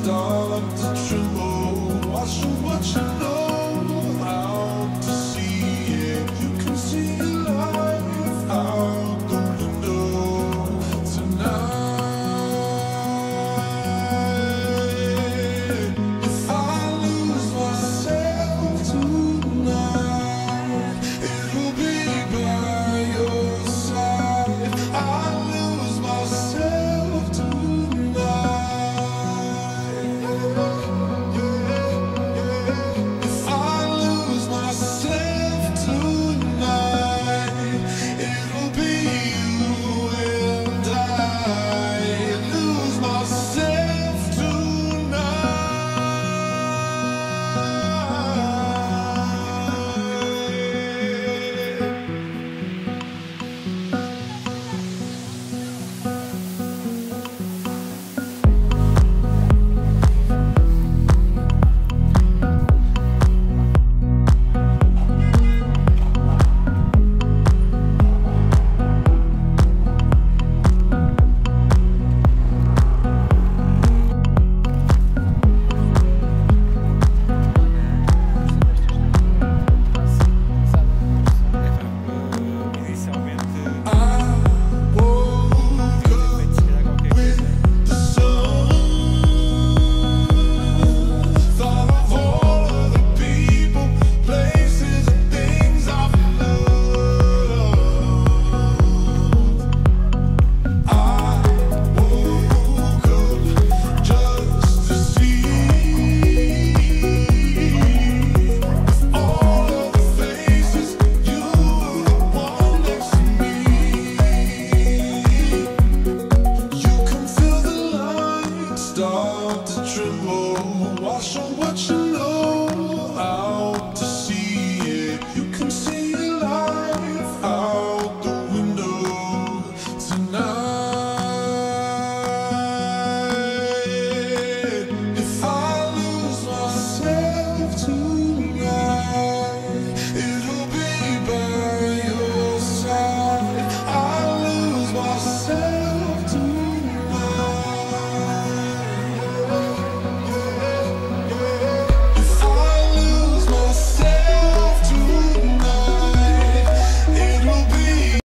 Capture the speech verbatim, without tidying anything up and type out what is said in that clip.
start to tremble. Watching what you know out to see it. You can see life out the window tonight. If I lose myself tonight, it'll be by your side. I lose myself tonight. If I lose myself tonight, it'll be you and I. Lose myself tonight. Start to tremble, watch what you know out to see.